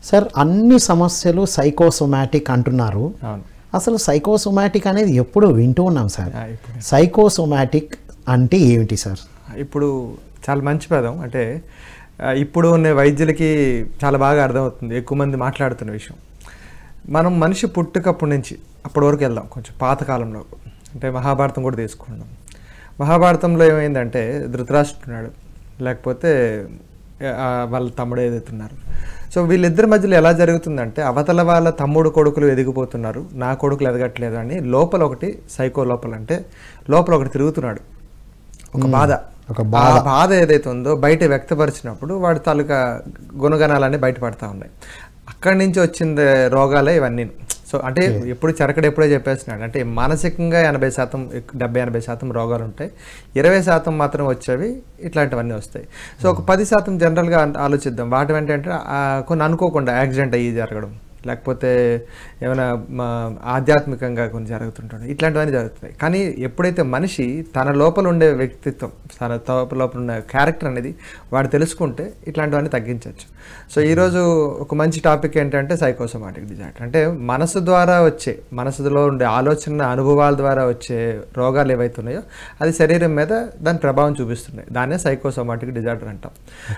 Sir అన్ని సమస్యలు psychosomatic అంటున్నారు. అసలు సైకోసోమాటిక్ అనేది ఎప్పుడు వింటూ ఉన్నాం సార్. సైకోసోమాటిక్ అంటే ఏమిటి సార్? ఇప్పుడు చాలా మంచి పదం. అంటే ఇప్పుడు ఉన్న వైద్యులకి చాలా బాగా అర్థమవుతుంది, ఎక్కువ మంది మాట్లాడుతున్న విషయం. మనం మనిషి పుట్టుకప్పటి నుంచి అప్పటి వరకు వెళ్దాం, కొంచెం పాతకాలంలో. అంటే మహాభారతం కూడా తీసుకుందాం. మహాభారతంలో ఏమైందంటే ధృతరాష్ట్రుడు లేకపోతే వాళ్ళ తమ్ముడు ఏదైతున్నారు. సో వీళ్ళిద్దరి మధ్యలో ఎలా జరుగుతుందంటే అవతల వాళ్ళ తమ్ముడు కొడుకులు ఎదిగిపోతున్నారు, నా కొడుకులు ఎదగట్లేదు అని లోపల ఒకటి సైకో లోపల అంటే లోపల ఒకటి తిరుగుతున్నాడు. ఒక బాధ ఏదైతే ఉందో బయట వ్యక్తపరిచినప్పుడు వాడి తాలూకా గుణగణాలన్నీ బయటపడతా ఉన్నాయి. అక్కడి నుంచి వచ్చిన రోగాలే ఇవన్నీ. సో అంటే ఎప్పుడు చెరకడు ఎప్పుడే చెప్పేస్తున్నాడు అంటే మానసికంగా 80%, 70-80% రోగాలు ఉంటాయి, 20% మాత్రం వచ్చేవి ఇట్లాంటివన్నీ వస్తాయి. సో ఒక 10% జనరల్గా ఆలోచిద్దాం. వాటి ఏంటంటే కొన్ని అనుకోకుండా యాక్సిడెంట్ అయ్యి జరగడం, లేకపోతే ఏమైనా ఆధ్యాత్మికంగా కొన్ని జరుగుతుంటాయి, ఇట్లాంటివన్నీ జరుగుతున్నాయి. కానీ ఎప్పుడైతే మనిషి తన లోపల ఉండే వ్యక్తిత్వం, తన లోపల ఉన్న క్యారెక్టర్ అనేది వాడు తెలుసుకుంటే ఇట్లాంటివన్నీ తగ్గించవచ్చు. సో ఈరోజు ఒక మంచి టాపిక్ ఏంటంటే సైకోసోమాటిక్ డిజార్డర్. అంటే మనసు ద్వారా వచ్చే, మనసులో ఉండే ఆలోచన అనుభవాల ద్వారా వచ్చే రోగాలు ఏవైతే ఉన్నాయో అది శరీరం మీద దాని ప్రభావం చూపిస్తున్నాయి. దాన్నే సైకోసోమాటిక్ డిజార్డర్ అంటాం.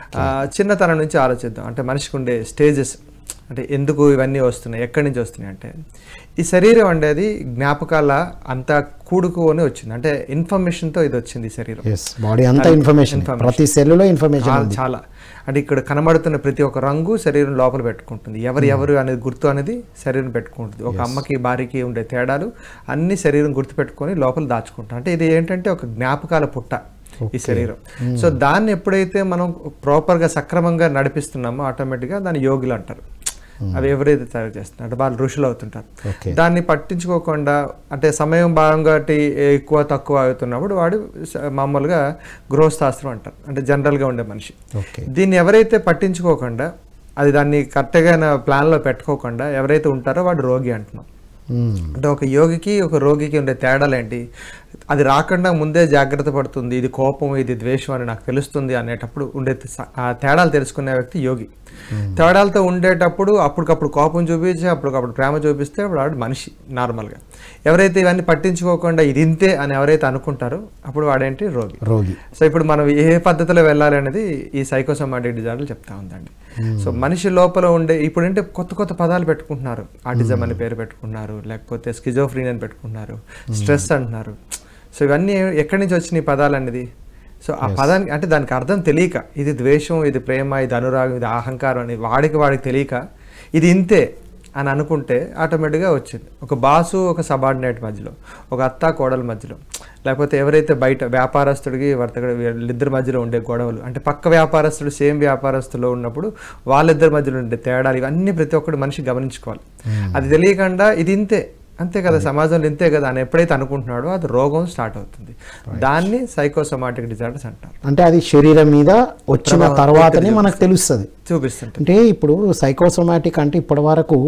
చిన్నతనం నుంచి ఆలోచిద్దాం. అంటే మనిషికి ఉండే స్టేజెస్, అంటే ఎందుకు ఇవన్నీ వస్తున్నాయి, ఎక్కడి నుంచి వస్తున్నాయి అంటే ఈ శరీరం అనేది జ్ఞాపకాల అంతా కూడుకుని వచ్చింది. అంటే ఇన్ఫర్మేషన్తో ఇది వచ్చింది. శరీరం బాడీ అంతా ఇన్ఫర్మేషన్, ప్రతి సెల్లో ఇన్ఫర్మేషన్ చాలా. అంటే ఇక్కడ కనబడుతున్న ప్రతి ఒక్క రంగు శరీరం లోపల పెట్టుకుంటుంది. ఎవరు అనేది గుర్తు అనేది శరీరం పెట్టుకుంటుంది. ఒక అమ్మకి భార్యకి ఉండే తేడాలు అన్ని శరీరం గుర్తుపెట్టుకొని లోపల దాచుకుంటాం. అంటే ఇది ఏంటంటే ఒక జ్ఞాపకాల పుట్ట ఈ శరీరం. సో దాన్ని ఎప్పుడైతే మనం ప్రాపర్గా సక్రమంగా నడిపిస్తున్నామో ఆటోమేటిక్గా దాన్ని యోగులు అంటారు. అవి ఎవరైతే తయారు చేస్తున్నారు అంటే వాళ్ళు ఋషులు అవుతుంటారు. దాన్ని పట్టించుకోకుండా అంటే సమయం బాగా ఎక్కువ తక్కువ అవుతున్నప్పుడు వాడు మామూలుగా గృహస్థాస్త్రం అంటారు, అంటే జనరల్గా ఉండే మనిషి. దీన్ని ఎవరైతే పట్టించుకోకుండా అది దాన్ని కరెక్ట్గా ప్లాన్లో పెట్టుకోకుండా ఎవరైతే ఉంటారో వాడు రోగి అంటున్నాం. అంటే ఒక యోగికి ఒక రోగికి ఉండే తేడాలు ఏంటి, అది రాకుండా ముందే జాగ్రత్త పడుతుంది, ఇది కోపం ఇది ద్వేషం అని నాకు తెలుస్తుంది అనేటప్పుడు ఉండే ఆ తేడాలు తెలుసుకునే వ్యక్తి యోగి. తేడాలతో ఉండేటప్పుడు అప్పటికప్పుడు కోపం చూపించి అప్పటికప్పుడు ప్రేమ చూపిస్తే వాడు మనిషి నార్మల్గా. ఎవరైతే ఇవన్నీ పట్టించుకోకుండా ఇది ఇంతే అని ఎవరైతే అనుకుంటారో అప్పుడు వాడేంటి రోగి. సో ఇప్పుడు మనం ఏ పద్ధతిలో వెళ్ళాలి అనేది ఈ సైకోసోమాటిక్ డిజార్డర్ చెప్తా ఉందండి. సో మనిషి లోపల ఉండే ఇప్పుడు ఏంటి కొత్త పదాలు పెట్టుకుంటున్నారు. ఆటిజం అని పేరు పెట్టుకున్నారు, లేకపోతే స్కిజోఫ్రీనియా అని పెట్టుకున్నారు, స్ట్రెస్ అంటున్నారు. సో ఇవన్నీ ఎక్కడి నుంచి వచ్చినాయి పదాలు అనేది. సో ఆ పదానికి అంటే దానికి అర్థం తెలియక ఇది ద్వేషం, ఇది ప్రేమ, ఇది అనురాగం, ఇది అహంకారం అని వాడికి తెలియక ఇది ఇంతే అని అనుకుంటే ఆటోమేటిక్గా వచ్చింది. ఒక బాసు ఒక సబార్డినేట్ మధ్యలో, ఒక అత్త కోడల మధ్యలో, లేకపోతే ఎవరైతే బయట వ్యాపారస్తుడికి వర్తకుడు వీళ్ళిద్దరి మధ్యలో ఉండే గొడవలు, అంటే పక్క వ్యాపారస్తుడు సేమ్ వ్యాపారస్తులో ఉన్నప్పుడు వాళ్ళిద్దరి మధ్యలో ఉండే తేడాలు, ఇవన్నీ ప్రతి ఒక్కటి మనిషి గమనించుకోవాలి. అది తెలియకుండా ఇది ఇంతే, అంతే కదా సమాజంలో ఇంతే కదా అని ఎప్పుడైతే అనుకుంటున్నాడో అది రోగం స్టార్ట్ అవుతుంది. దాన్ని సైకోసోమాటిక్ డిజార్డర్స్ అంటారు. అంటే అది శరీరం మీద వచ్చిన తర్వాతనే మనకు తెలుస్తుంది, చూపిస్తుంది. అంటే ఇప్పుడు సైకోసోమాటిక్ అంటే ఇప్పటి వరకు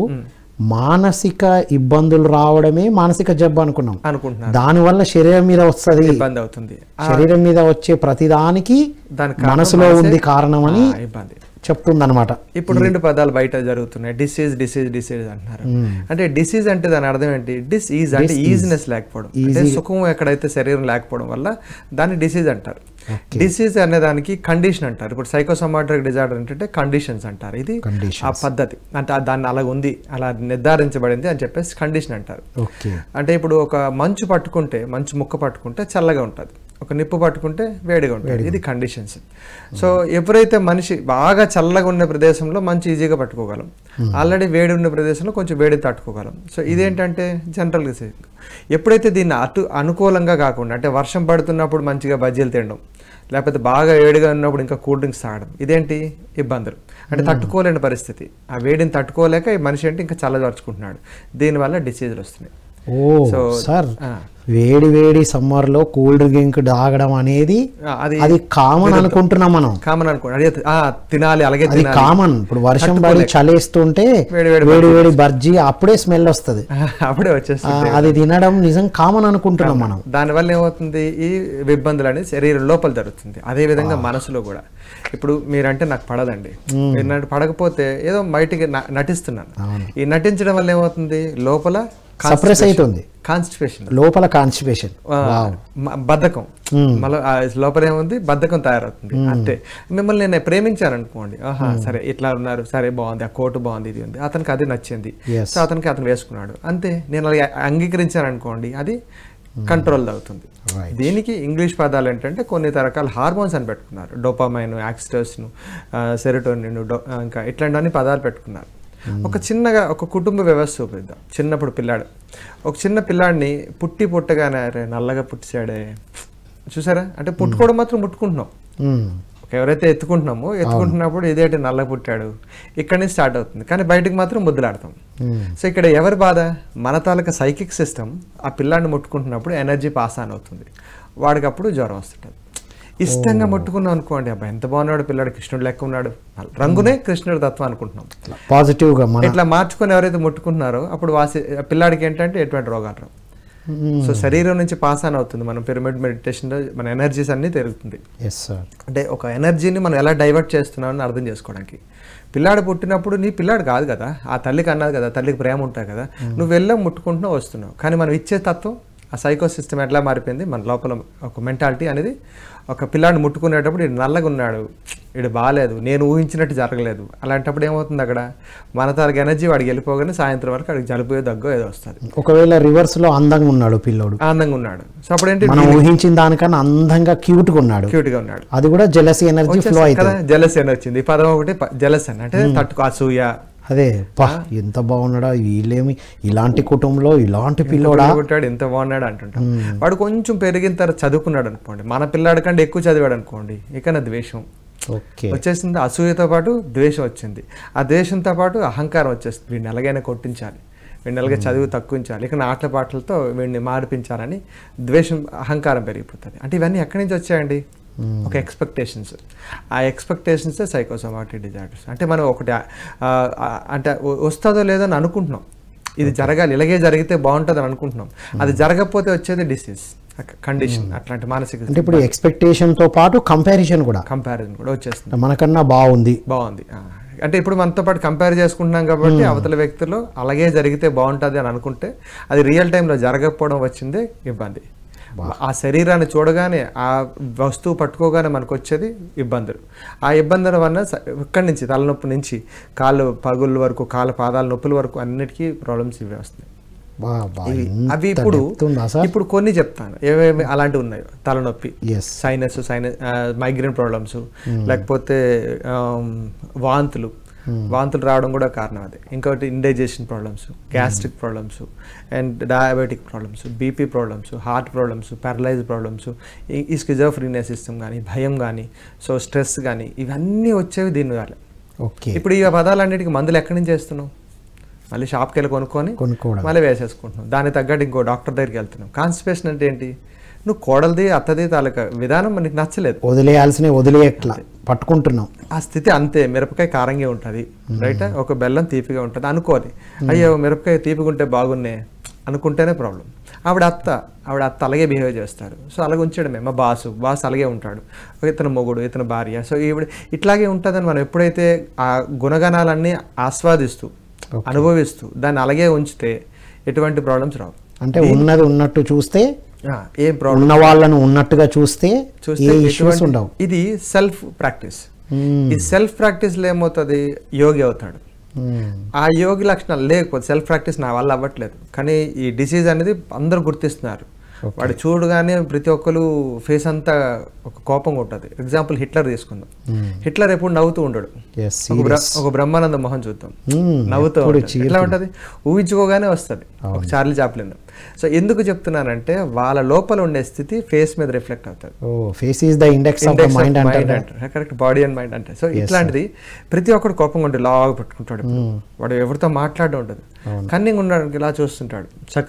మానసిక ఇబ్బందులు రావడమే మానసిక జబ్బు అనుకుంటున్నాం. దానివల్ల శరీరం మీద వస్తుంది, ఇబ్బంది అవుతుంది. శరీరం మీద వచ్చే ప్రతిదానికి మనసులో ఉంది కారణం అని ఇబ్బంది చెప్తుంది అనమాట. ఇప్పుడు 2 పదాలు బయట జరుగుతున్నాయి, డిసీజ్ అంటున్నారు. అంటే డిసీజ్ అంటే దాని అర్థం ఏంటి, డిసీజ్ అంటే ఈజినెస్ లేకపోవడం, అంటే సుఖం ఎక్కడైతే శరీరం లేకపోవడం వల్ల దాన్ని డిసీజ్ అంటారు. డిసీజ్ అనే దానికి కండిషన్ అంటారు. ఇప్పుడు సైకోసోమాటిక్ డిజార్డర్ అంటే కండిషన్స్ అంటారు. ఇది ఆ పద్ధతి, అంటే దాన్ని అలా ఉంది, అలా నిర్ధారించబడింది అని చెప్పేసి కండిషన్ అంటారు. అంటే ఇప్పుడు ఒక మంచు ముక్క పట్టుకుంటే చల్లగా ఉంటుంది, ఒక నిప్పు పట్టుకుంటే వేడిగా ఉంటుంది, ఇది కండిషన్స్. సో ఎప్పుడైతే మనిషి బాగా చల్లగా ఉన్న ప్రదేశంలో మంచి ఈజీగా పట్టుకోగలం, ఆల్రెడీ వేడి ఉన్న ప్రదేశంలో కొంచెం వేడి తట్టుకోగలం. సో ఇదేంటంటే జనరల్గా ఎప్పుడైతే దీన్ని అనుకూలంగా కాకుండా, అంటే వర్షం పడుతున్నప్పుడు మంచిగా బజ్జీలు తినడం, లేకపోతే బాగా వేడిగా ఉన్నప్పుడు ఇంకా కూల్ డ్రింక్స్ తాగడం, ఇదేంటి ఇబ్బందులు, అంటే తట్టుకోలేని పరిస్థితి. ఆ వేడిని తట్టుకోలేక ఈ మనిషి అంటే ఇంకా చల్లదరుచుకుంటున్నాడు, దీనివల్ల డిసీజులు వస్తున్నాయి. సో సార్ వేడి వేడి సమ్మర్ లో కూల్ డ్రింక్ తాగడం అనేది అది కామన్ అనుకుంటున్నాం మనం. కామన్ అనుకోండి, తినాలి అలాగే కామన్. ఇప్పుడు వర్షం పడి చలేస్తుంటే వేడి వేడి బజ్జీ అప్పుడే స్మెల్ వస్తుంది, అప్పుడే వచ్చేస్తుంది. అది తినడం నిజం కామన్ అనుకుంటున్నాం మనం. దానివల్ల ఏమవుతుంది, ఈ ఇబ్బందులు అనేది శరీరం లోపల జరుగుతుంది. అదే విధంగా మనసులో కూడా. ఇప్పుడు మీరంటే నాకు పడదండి, మీరు పడకపోతే ఏదో బయటికి నటిస్తున్నాను. ఈ నటించడం వల్ల ఏమవుతుంది, లోపల సప్రెస్ అవుతుంది, కాన్స్టిపేషన్, లోపల కాన్స్టిపేషన్, బద్ధకం, లోపల ఏముంది, బద్ధకం తయారవుతుంది. అంతే. మిమ్మల్ని నేను ప్రేమించాను అనుకోండి, సరే ఇట్లా ఉన్నారు, సరే బాగుంది, ఆ కోటు బాగుంది, ఇది ఉంది, అతనికి అది నచ్చింది, సో అతను వేసుకున్నాడు, అంతే. నేను అది అంగీకరించాను అనుకోండి, అది కంట్రోల్ అవుతుంది. దీనికి ఇంగ్లీష్ పదాలు ఏంటంటే కొన్ని రకాల హార్మోన్స్ అని పెట్టుకున్నారు. డోపామైన్, ఆక్సిటోసిన్, సెరోటోనిన్, ఇంకా ఇట్లాంటివన్నీ పదాలు పెట్టుకున్నారు. ఒక చిన్నగా ఒక కుటుంబ వ్యవస్థ చూపిద్దాం. చిన్నప్పుడు ఒక చిన్న పిల్లాడిని పుట్టగానే అరే నల్లగా పుట్టించాడే చూసారా, అంటే పుట్టుకోవడం మాత్రం ముట్టుకుంటున్నాం. ఎవరైతే ఎత్తుకుంటున్నప్పుడు ఇదేంటి నల్లగా పుట్టాడు, ఇక్కడి నుంచి స్టార్ట్ అవుతుంది, కానీ బయటకు మాత్రం ముద్దులాడతాం. సో ఇక్కడ ఎవరి బాధ, మన తాలూకా సైకిక్ సిస్టమ్ ఆ పిల్లాడిని ముట్టుకుంటున్నప్పుడు ఎనర్జీ పాస్ ఆన్ అవుతుంది, వాడికి అప్పుడు జ్వరం వస్తుంటుంది. ఇష్టంగా ముట్టుకున్నాం అనుకోండి, అబ్బాయి ఎంత బాగున్నాడు పిల్లాడు, కృష్ణుడు లెక్క ఉన్నాడు, రంగునే కృష్ణుడు తత్వం అనుకుంటున్నాం. పాజిటివ్గా ఇట్లా మార్చుకొని ఎవరైతే ముట్టుకుంటున్నారో అప్పుడు పిల్లాడికి ఏంటంటే ఎటువంటి రోగాలు రావు. సో శరీరం నుంచి పాస్ ఆన్ అవుతుంది. మనం పిరమిడ్ మెడిటేషన్లో మన ఎనర్జీస్ అన్నీ పెరుగుతుంది. అంటే ఒక ఎనర్జీని మనం ఎలా డైవర్ట్ చేస్తున్నామని అర్థం చేసుకోవడానికి. పిల్లాడు పుట్టినప్పుడు నీ పిల్లాడు కాదు కదా, ఆ తల్లికి అన్నది కదా, తల్లికి ప్రేమ ఉంటుంది కదా, నువ్వు ముట్టుకుంటున్నావు వస్తున్నావు. కానీ మనం ఇచ్చే తత్వం, ఆ సైకో సిస్టమ్ ఎట్లా మారిపోయింది, మన లోపల ఒక మెంటాలిటీ అనేది, ఒక పిల్లాడిని ముట్టుకునేటప్పుడు ఇడు నల్లగా ఉన్నాడు, ఇడు బాగాలేదు, నేను ఊహించినట్టు జరగలేదు, అలాంటప్పుడు ఏమవుతుంది, అక్కడ మన తాలూకు ఎనర్జీ వాడికి వెళ్ళిపోగానే సాయంత్రం వరకు అడిగి జలుబు దగ్గో ఏదో వస్తుంది. ఒకవేళ రివర్స్ లో అందంగా ఉన్నాడు పిల్లోడు, అందంగా ఉన్నాడు, సో అప్పుడు ఏంటి, మనం ఊహించిన దానికన్నా అందంగా క్యూట్ గా ఉన్నాడు, అది కూడా జెలసీ ఎనర్జీ ఫ్లో అవుతుంది. జెలసీ అని వచ్చింది, ఈ పదం ఒకటి జెలస్ అని, అంటే తట్టుకు అసూయ. అదే ఎంత బాగున్నాడా, వీళ్ళేమి ఇలాంటి కుటుంబంలో ఇలాంటి పిల్లోడా పుట్టాడు, ఎంత బాగున్నాడు అంటుంటాం. వాడు కొంచెం పెరిగిన తర్వాత చదువుకున్నాడు అనుకోండి, మన పిల్లాడి కంటే ఎక్కువ చదివాడు అనుకోండి, ఇక ద్వేషం వచ్చేసింది. అసూయతో పాటు ద్వేషం వచ్చింది, ఆ ద్వేషంతో పాటు అహంకారం వచ్చేస్తుంది. వీడిని ఎలాగైనా కొట్టించాలి, వీడిని ఎలాగైనా చదువు తక్కువించాలి, ఇక ఆటల పాటలతో వీడిని మాడిపించాలని ద్వేషం, అహంకారం పెరిగిపోతుంది. అంటే ఇవన్నీ ఎక్కడి నుంచి వచ్చాయండి, ఒక ఎక్స్పెక్టేషన్స్. ఆ ఎక్స్పెక్టేషన్సే సైకోసోమాటిక్ డిజార్డర్స్. అంటే మనం ఒకటి అంటే వస్తుందో లేదో అని అనుకుంటున్నాం, ఇది జరగాలి, ఇలాగే జరిగితే బాగుంటుంది అని అనుకుంటున్నాం, అది జరగకపోతే వచ్చేది డిసీజ్ కండిషన్. అట్లాంటి మానసిక, అంటే ఇప్పుడు ఎక్స్పెక్టేషన్ తో పాటు కంపారిజన్ కూడా వచ్చేస్తుంది, మనకన్నా బాగుంది. అంటే ఇప్పుడు మనతో పాటు కంపేర్ చేసుకుంటున్నాం కాబట్టి అవతల వ్యక్తులు అలాగే జరిగితే బాగుంటుంది అని అనుకుంటే అది రియల్ టైంలో జరగకపోవడం వచ్చిందే ఇబ్బంది. ఆ శరీరాన్ని చూడగానే, ఆ వస్తువు పట్టుకోగానే మనకు వచ్చేది ఇబ్బందులు. ఆ ఇబ్బందుల వల్ల ఇక్కడి నుంచి తలనొప్పి నుంచి కాళ్ళు పగుళ్ళ వరకు, కాళ్ళ పాదాల నొప్పుల వరకు అన్నిటికీ ప్రాబ్లమ్స్ ఇవే వస్తాయి. అవి ఇప్పుడు కొన్ని చెప్తాను ఏమేమి అలాంటివి ఉన్నాయో. తలనొప్పి, సైనస్ మైగ్రేన్ ప్రాబ్లమ్స్, లేకపోతే వాంతులు రావడం కూడా కారణం అదే. ఇంకొకటి indigestion problems, gastric problems, and diabetic problems, BP problems, heart problems, paralyse problems, ఈ స్కిజోఫ్రీనియా సిస్టమ్ కానీ, భయం కానీ, సో స్ట్రెస్ కానీ, ఇవన్నీ వచ్చేవి దీని వల్ల. ఇప్పుడు ఈ పదాలన్నిటికీ మందులు ఎక్కడి నుంచి వేస్తున్నాం, మళ్ళీ షాప్కి వెళ్ళి కొనుక్కొని మళ్ళీ వేసేసుకుంటున్నాం, దానికి తగ్గట్టు ఇంకో డాక్టర్ దగ్గరికి వెళ్తున్నాం. కాన్స్టిపేషన్ అంటే ఏంటి, నువ్వు కోడలది అత్తది తాలూకా విధానం మనకి నచ్చలేదు, వదిలేయట్లా పట్టుకుంటున్నాం, ఆ స్థితి అంతే. మిరపకాయ కారంగా ఉంటుంది, రైట్, ఒక బెల్లం తీపిగా ఉంటుంది అనుకోని, అయ్యో మిరపకాయ తీపిగా ఉంటే బాగున్నే అనుకుంటేనే ప్రాబ్లం. ఆవిడ అత్త అలాగే బిహేవ్ చేస్తారు, సో అలాగే ఉంచడమే. మా బాసు అలాగే ఉంటాడు, ఇతను మొగుడు, ఇతను భార్య, సో ఈవిడ ఇట్లాగే ఉంటుందని మనం ఎప్పుడైతే ఆ గుణగణాలన్నీ ఆస్వాదిస్తూ అనుభవిస్తూ దాన్ని అలాగే ఉంచితే ఎటువంటి ప్రాబ్లమ్స్ రావు. అంటే ఉన్నది ఉన్నట్టు చూస్తే, ఏం ప్రాబ్లం, ఉన్న వాళ్ళను ఉన్నట్టుగా చూస్తే ఇష్యూస్ ఉండవు. ఇది సెల్ఫ్ ప్రాక్టీస్. ఈ సెల్ఫ్ ప్రాక్టీస్లో ఏమవుతుంది, యోగి అవుతాడు. ఆ యోగి లక్షణాలు లేకపోతే సెల్ఫ్ ప్రాక్టీస్ నా వల్ల అవ్వట్లేదు, కానీ ఈ డిసీజ్ అనేది అందరూ గుర్తిస్తున్నారు. వాడు చూడగానే ప్రతి ఒక్కరు ఫేస్ అంతా ఒక కోపంగా ఉంటుంది. ఎగ్జాంపుల్ హిట్లర్ తీసుకుందాం. హిట్లర్ ఎప్పుడు నవ్వుతూ ఉండడు, ఒక బ్రహ్మానంద మొహం చూద్దాం, నవ్వుతూ ఎట్లా ఉంటుంది, ఊహించుకోగానే వస్తుంది. ఒక చార్లీ చాప్లిన్ సో ఎందుకు చెప్తున్నానంటే వాళ్ళ లోపల ఉండే స్థితి ఫేస్ మీద రిఫ్లెక్ట్ అవుతుంది. Face is the index of the mind అంటారు. కరెక్ట్, బాడీ అండ్ మైండ్ అంటే. సో ఇట్లాంటిది ప్రతి ఒక్కడు కోపంగా ఉంటే లాగా పెట్టుకుంటాడు. వాడు ఎవరితో మాట్లాడడం ఉండదు, కన్నింగ్ ఉండడానికి ఇలా చూస్తుంటాడు.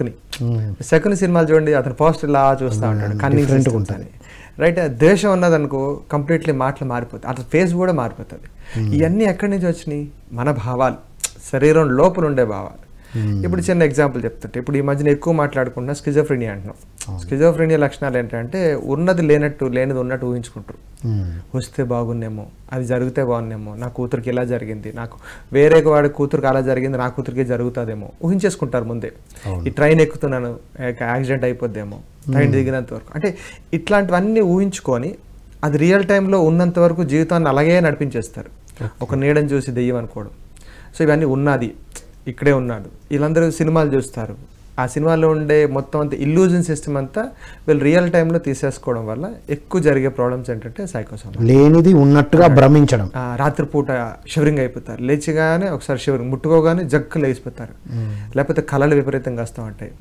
శకుని సినిమాలు చూడండి, అతను పోస్టర్ ఇలా చూస్తూ ఉంటాడు, కన్నింగ్ ఉంటుంది. రైట్, దేశం ఉన్నదనుకో కంప్లీట్లీ మాటలు మారిపోతాయి, అతని ఫేస్ కూడా మారిపోతుంది. ఇవన్నీ ఎక్కడి నుంచి వచ్చినాయి? మన భావాలు, శరీరం లోపల ఉండే భావాలు. ఇప్పుడు చిన్న ఎగ్జాంపుల్ చెప్తుంటే, ఇప్పుడు ఈ మధ్యన ఎక్కువ మాట్లాడుకుంటున్నా స్కిజోఫ్రెనియా అంటున్నాం. స్కిజోఫ్రెనియా లక్షణాలు ఏంటంటే ఉన్నది లేనట్టు, లేనిది ఉన్నట్టు ఊహించుకుంటారు. వస్తే బాగున్నేమో, అది జరిగితే బాగున్నేమో, నా కూతురికి ఇలా జరిగింది, నాకు వేరే వాడి కూతురికి అలా జరిగింది, నా కూతురికి జరుగుతుందేమో ఊహించేసుకుంటారు ముందే. ఈ ట్రైన్ ఎక్కుతున్నాను, యాక్సిడెంట్ అయిపోద్దేమో, ట్రైన్ దిగినంత వరకు. అంటే ఇట్లాంటివన్నీ ఊహించుకొని అది రియల్ టైంలో ఉన్నంత వరకు జీవితాన్ని అలాగే నడిపించేస్తారు. ఒక నీడని చూసి దెయ్యం అనుకోవడం. సో ఇవన్నీ ఉన్నది, ఇక్కడే ఉన్నాడు. వీళ్ళందరూ సినిమాలు చూస్తారు, ఆ సినిమాలో ఉండే మొత్తం అంతా ఇల్యూజన్ సిస్టమ్ అంతా వీళ్ళు రియల్ టైంలో తీసేసుకోవడం వల్ల ఎక్కువ జరిగే ప్రాబ్లమ్స్ ఏంటంటే సైకోసోమాటిక్. లేనిది ఉన్నట్టుగా భ్రమించడం. రాత్రిపూట షివరింగ్ అయిపోతారు, లేచిగానే ఒకసారి షివరింగ్, ముట్టుకోగానే జగ్గు లేచిపోతారు, లేకపోతే కళలు విపరీతంగా వస్తూ ఉంటాయి.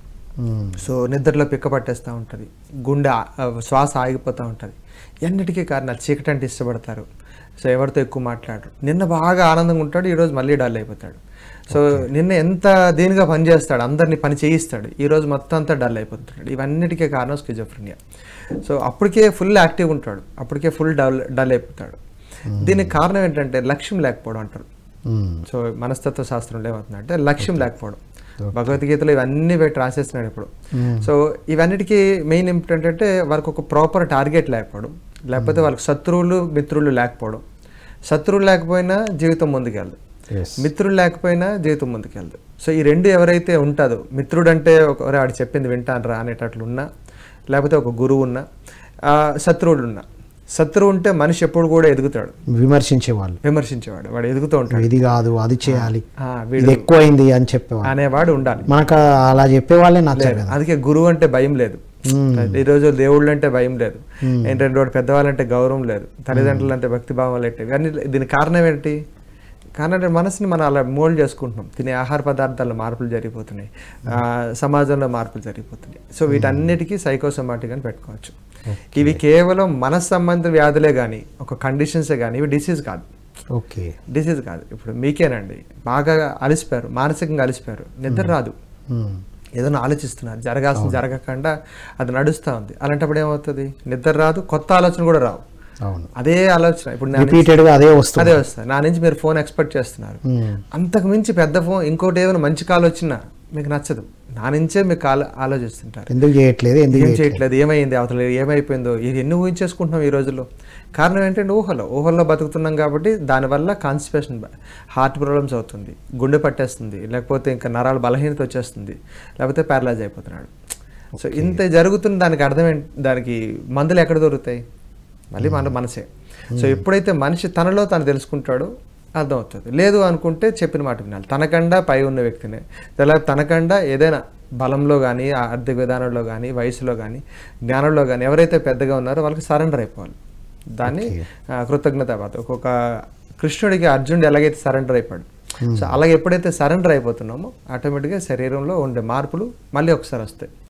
సో నిద్రలో పిక్క పట్టేస్తూ ఉంటుంది, గుండె శ్వాస ఆగిపోతూ ఉంటుంది. ఎన్నిటికీ కారణాలు చీకటి అంటే ఇష్టపడతారు. సో ఎవరితో ఎక్కువ మాట్లాడరు. నిన్న బాగా ఆనందంగా ఉంటాడు, ఈరోజు మళ్ళీ డల్ అయిపోతాడు. సో నిన్న ఎంత దీనిగా పని చేస్తాడు, అందరినీ పని చేయిస్తాడు, ఈరోజు మొత్తం అంతా డల్ అయిపోతున్నాడు. ఇవన్నిటికీ కారణం స్కిజోఫ్రెనియా. సో అప్పటికే ఫుల్ యాక్టివ్ ఉంటాడు, అప్పటికే ఫుల్ డల్ అయిపోతాడు. దీనికి కారణం ఏంటంటే లక్ష్యం లేకపోవడం అంటారు. సో మనస్తత్వ శాస్త్రంలో ఏమవుతుందంటే లక్ష్యం లేకపోవడం. భగవద్గీతలో ఇవన్నీ పెట్టి రాసేస్తున్నాడు ఇప్పుడు. సో ఇవన్నిటికీ మెయిన్ ఏంటంటే వాళ్ళకి ఒక ప్రాపర్ టార్గెట్ లేకపోవడం, లేకపోతే వాళ్ళకి శత్రువులు మిత్రులు లేకపోవడం. శత్రువులు లేకపోయినా జీవితం ముందుకెళ్ళదు, మిత్రులు లేకపోయినా జీవితం ముందుకెళ్ళదు. సో ఈ రెండు ఎవరైతే ఉంటుందో, మిత్రుడు అంటే వాడు చెప్పింది వింటానరా అనేటట్లు ఉన్నా, లేకపోతే ఒక గురువు ఉన్నా, శత్రువులు ఉన్నా. శత్రువు ఉంటే మనిషి ఎప్పుడు కూడా ఎదుగుతాడు, విమర్శించేవాడు వాడు ఎదుగుతూ ఉంటాడు. ఇది కాదు, అది చేయాలి, ఎక్కువైంది అని చెప్పేవాడు అనేవాడు ఉండాలి. మనకు అలా చెప్పేవాళ్ళే నచ్చలేదు. అందుకే గురువు అంటే భయం లేదు ఈ రోజు, దేవుళ్ళు అంటే భయం లేదు, ఏంటంటే వాడు పెద్దవాళ్ళంటే గౌరవం లేదు, తల్లిదండ్రులు అంటే భక్తిభావం లేదు. ఇవన్నీ దీనికి కారణం ఏంటి? కానీ మనసుని మనం అలా మోల్డ్ చేసుకుంటున్నాం. తినే ఆహార పదార్థాల్లో మార్పులు జరిగిపోతున్నాయి, సమాజంలో మార్పులు జరిగిపోతున్నాయి. సో వీటన్నిటికీ సైకోసోమాటిక్ అని పెట్టుకోవచ్చు. ఇవి కేవలం మనస్ సంబంధ వ్యాధులే కానీ, ఒక కండిషన్సే కానీ, ఇవి డిసీజ్ కాదు. ఓకే, డిసీజ్ కాదు. ఇప్పుడు మీకేనండి బాగా అలసిపోయారు, మానసికంగా అలసిపోయారు, నిద్ర రాదు, ఏదైనా ఆలోచిస్తున్నారు, జరగాల్సింది జరగకుండా అది నడుస్తూ ఉంది. అలాంటప్పుడు ఏమవుతుంది? నిద్ర రాదు, కొత్త ఆలోచన కూడా రావు, అదే ఆలోచన. ఇప్పుడు అదే వస్తుంది. నా నుంచి మీరు ఫోన్ ఎక్స్పెక్ట్ చేస్తున్నారు, అంతకు మించి పెద్ద ఫోన్, ఇంకోటి ఏమైనా మంచి కాల్ వచ్చినా మీకు నచ్చదు, నా నుంచే మీకు ఆలోచిస్తుంటారు, ఎందుకు చేయట్లేదు, ఏమైంది అవతల, ఏమైపోయిందో. ఇది ఎన్ని ఊహించేసుకుంటున్నాం ఈ రోజుల్లో. కారణం ఏంటంటే ఊహల్లో బతుకుతున్నాం కాబట్టి దానివల్ల కాన్స్టిపేషన్, హార్ట్ ప్రాబ్లమ్స్ అవుతుంది, గుండె పట్టేస్తుంది, లేకపోతే ఇంకా నరాల బలహీనత వచ్చేస్తుంది, లేకపోతే ప్యారలైజ్ అయిపోతున్నాడు. సో ఇంత జరుగుతున్న దానికి అర్థం ఏంటి? దానికి మందులు ఎక్కడ దొరుకుతాయి? మళ్ళీ మన మనసే. సో ఎప్పుడైతే మనిషి తనలో తను తెలుసుకుంటాడో అర్థమవుతుంది. లేదు అనుకుంటే చెప్పిన మాట వినాలి. తనకండా పై ఉన్న వ్యక్తినే, లేకపోతే తనకండా ఏదైనా బలంలో కానీ, ఆర్థిక విధానంలో కానీ, వయసులో కానీ, జ్ఞానంలో కానీ ఎవరైతే పెద్దగా ఉన్నారో వాళ్ళకి సరెండర్ అయిపోవాలి. దాన్ని కృతజ్ఞతాభావం. ఒక్కొక్క కృష్ణుడికి అర్జునుడు ఎలాగైతే సరెండర్ అయిపోయాడు, సో అలాగే ఎప్పుడైతే సరెండర్ అయిపోతున్నామో ఆటోమేటిక్గా శరీరంలో ఉండే మార్పులు మళ్ళీ ఒకసారి వస్తాయి.